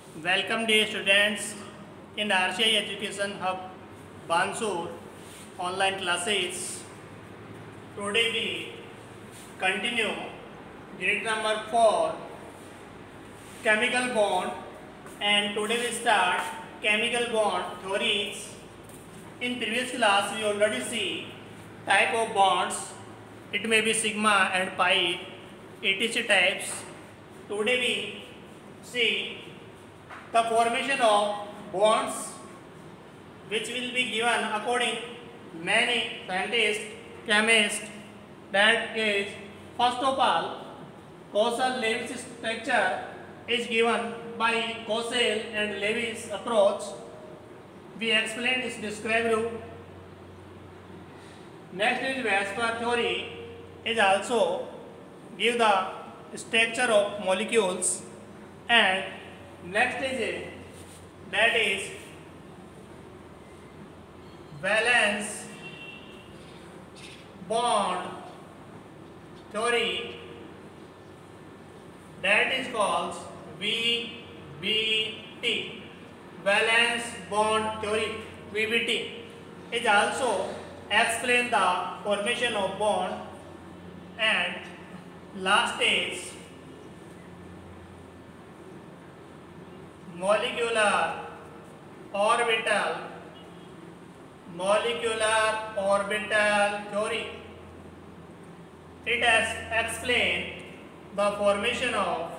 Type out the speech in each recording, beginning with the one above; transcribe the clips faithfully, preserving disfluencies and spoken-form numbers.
Welcome dear students in R C I Education Hub Bansur online classes. Today we continue unit number four chemical bond, and today we start chemical bond theories. In previous class we already see type of bonds. It may be sigma and pi, et cetera types. Today we see the formation of bonds which will be given according many scientists, chemists. That is, first of all, Coastal-Lewis structure is given by Coastal and Lewis approach. We explained this described. Next is Vesper theory is also give the structure of molecules, and next is it, that is valence bond theory, that is called V B T, valence bond theory. V B T is also explain the formation of bond, and last is molecular orbital molecular orbital theory. It has explained the formation of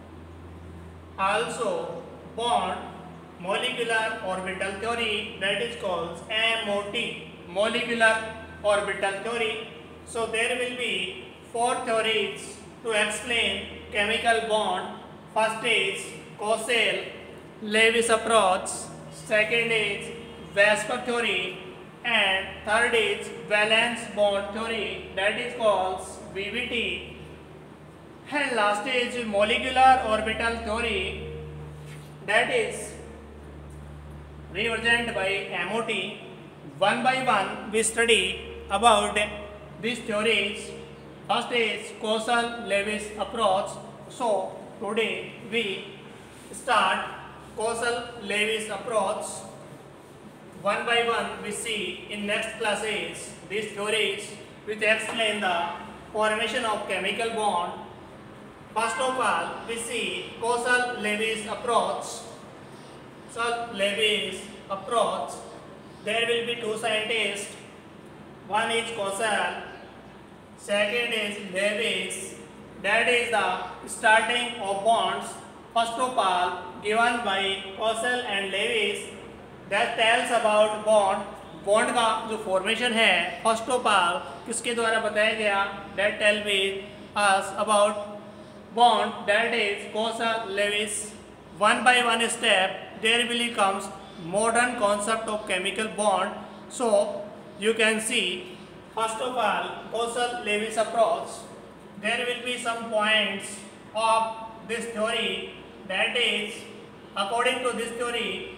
also bond, molecular orbital theory, that is called M O T, molecular orbital theory. So there will be four theories to explain chemical bond. First is Coastal-Lewis approach, second is Vesper theory, and third is valence bond theory, that is called V B T, and last is molecular orbital theory, that is represented by M O T. One by one we study about these theories. First is Coastal-Lewis approach. So today we start Coastal-Lewis approach. One by one we see in next classes these theories which explain the formation of chemical bond. First of all we see Coastal-Lewis approach. Coastal-Lewis approach, there will be two scientists. One is Coastal, second is Lewis. That is the starting of bonds. First of all given by Coastal and Lewis, that tells about bond. Bond का जो formation है first of all किसके द्वारा बताया गया, that tell me us about bond, that is Coastal-Lewis. One by one step there will comes modern concept of chemical bond. So you can see first of all Coastal-Lewis approach, there will be some points of this theory, that is according to this theory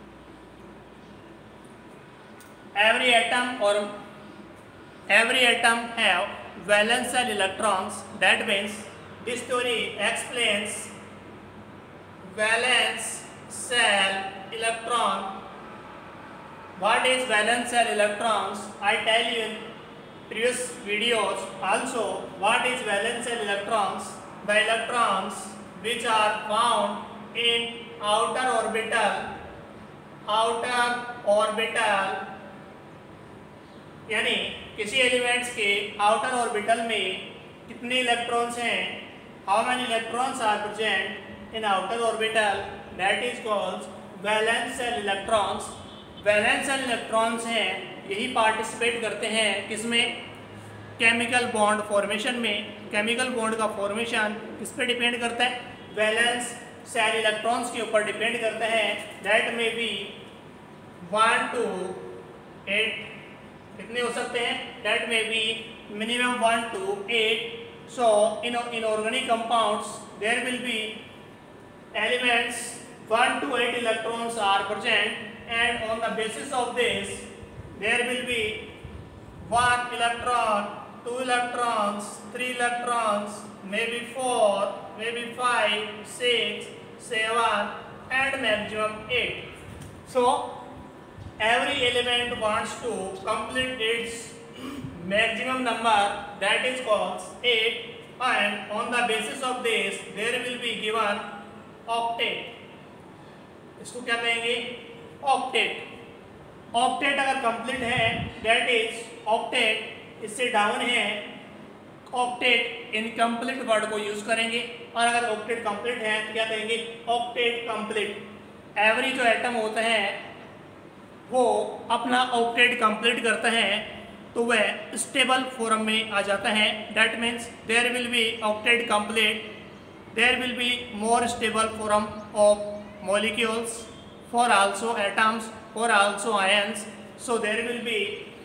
every atom or every atom have valence shell electrons. That means this theory explains valence shell electron. What is valence shell electrons? I tell you in previous videos also. What is valence shell electrons? The electrons which are found in outer orbital outer orbital यानी किसी elements के outer orbital में कितने electrons हैं, how many electrons are present in outer orbital, that is called valence shell electrons. Valence shell electrons हैं, यही participate करते हैं किसमें, केमिकल बॉन्ड फॉर्मेशन में. केमिकल बॉन्ड का फॉर्मेशन किस पे डिपेंड करता है, वैलेंस शेल इलेक्ट्रॉन्स के ऊपर डिपेंड करता है. दैट में बी वन टू एट कितने हो सकते हैं, that may be minimum one to eight. So in inorganic compounds there will be elements one to eight electrons are present, and on the basis of this there will be one electron, two electrons, three electrons, maybe four, maybe five, six, seven, and maximum eight. So every element wants to complete its maximum number, that is called eight, and on the basis of this there will be given octet. इसको क्या कहेंगे? Octet. Octet अगर complete है that is octet. इससे down है octet incomplete word को use करेंगे, और अगर ऑक्टेट कंप्लीट है तो क्या कहेंगे? Octet complete. एवरी जो एटम होता है वो अपना ऑक्टेट कंप्लीट करता है तो वह स्टेबल फॉर्म में आ जाता है. That means there will be octet complete, there will be more stable form of molecules, for also atoms, for also ions. So there will be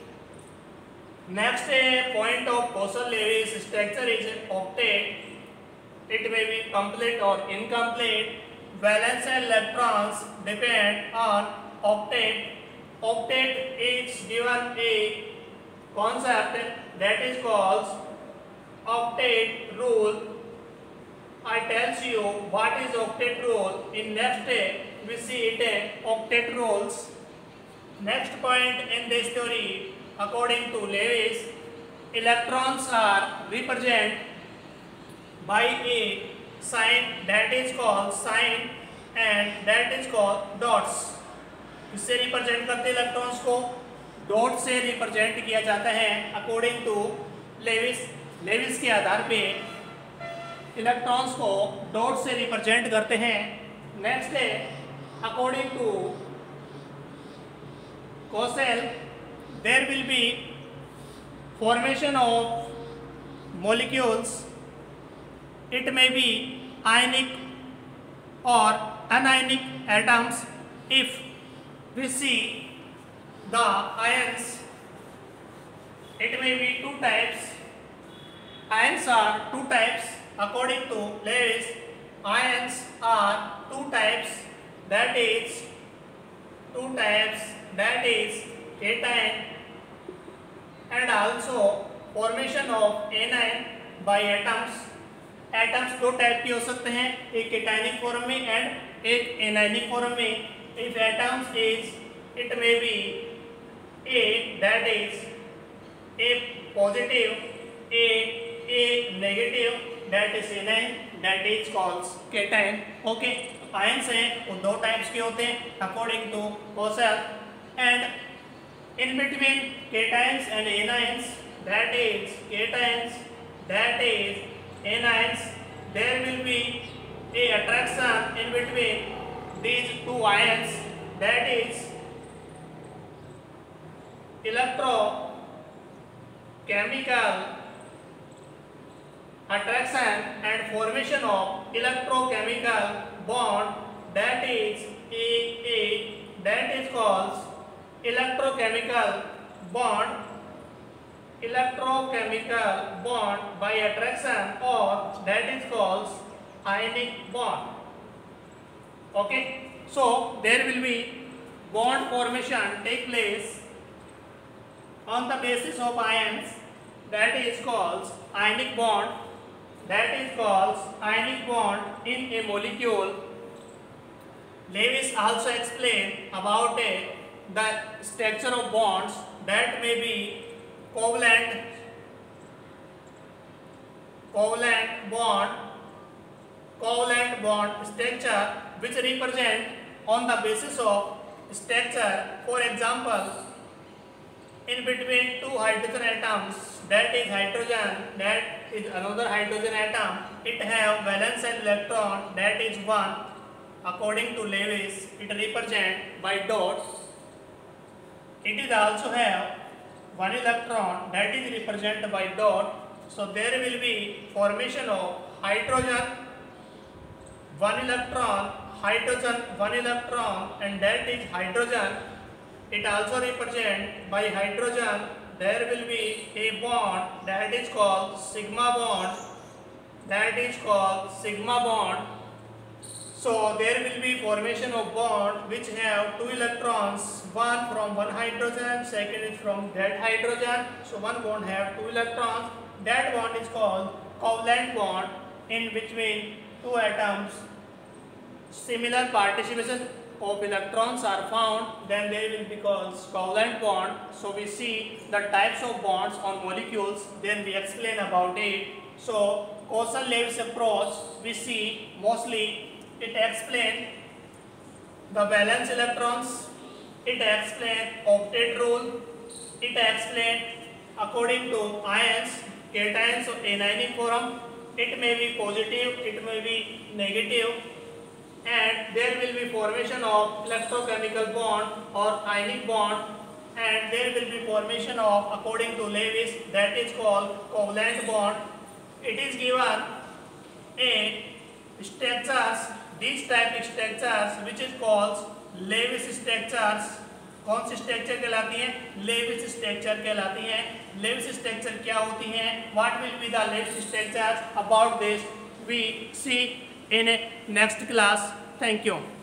next a point of Poisson-Lewis structure is octet. It may be complete or incomplete. Valence electrons depend on octet. Octet is given a concept that is called octet rule. I tells you what is octet rule. In next step we see it in octet rules. Next point in this theory, according to Lewis, electrons are represented by a sign that is called sign and that is called dots. किससे represent करते हैं electrons को? Dot से represent किया जाता है according to Levi's. Levi's के आधार पे इलेक्ट्रॉन्स को डॉट से रिप्रेजेंट करते हैं. नेक्स्ट है according to Kossel, there will be formation of molecules. It may be ionic और anionic atoms. If we see the ions, it may be two types. Ions are two types. According to Lewis, ions are two types. That is two types. That is cation and also formation of anion by atoms. Atoms दो type के हो सकते हैं, एक cationic form में and एक anionic form में. If atoms is, it may be A, that is A positive, A A negative, that is anion, that is called cation. Okay, ions हैं वो दो टाइप्स के होते हैं according to Poisson, and in between cations and anions, that is cations, that is anions, there will be a attraction in between these two ions, that is electrochemical attraction and formation of electrochemical bond, that is A A, that is called electrochemical bond. Electrochemical bond by attraction, or that is called ionic bond. Okay, so there will be bond formation take place on the basis of ions, that is called ionic bond. That is called ionic bond in a molecule. Lewis also explained about a, the structure of bonds that may be covalent, covalent bond, covalent bond structure which represent on the basis of structure. For example, in between two hydrogen atoms, that is hydrogen, that is another hydrogen atom, it have valence electron, that is one. According to Lewis, it represent by dots. It is also have one electron, that is represented by dot. So there will be formation of hydrogen, one electron, hydrogen, one electron, and that is hydrogen. It also represent by hydrogen. There will be a bond, that is called sigma bond, that is called sigma bond. So there will be formation of bond which have two electrons, one from one hydrogen, second is from that hydrogen. So one bond have two electrons. That bond is called covalent bond in between two atoms. similar participation of electrons are found, then there will be called covalent bond. So we see the types of bonds on molecules, then we explain about it. So Coulson-Lewis approach, we see mostly it explain the valence electrons, it explain octet rule, it explain according to ions, cations or anionic form. It may be positive, it may be negative, and there will be formation of electrochemical bond or ionic bond, and there will be formation of, according to Lewis, that is called covalent bond. It is given in structures, these type structures which is called Lewis structures. कौन सी structure कहलाती हैं? Levi's structure कहलाती हैं. Levi's structure क्या होती हैं? What will be the Lewis structures? About this we see in next class. Thank you.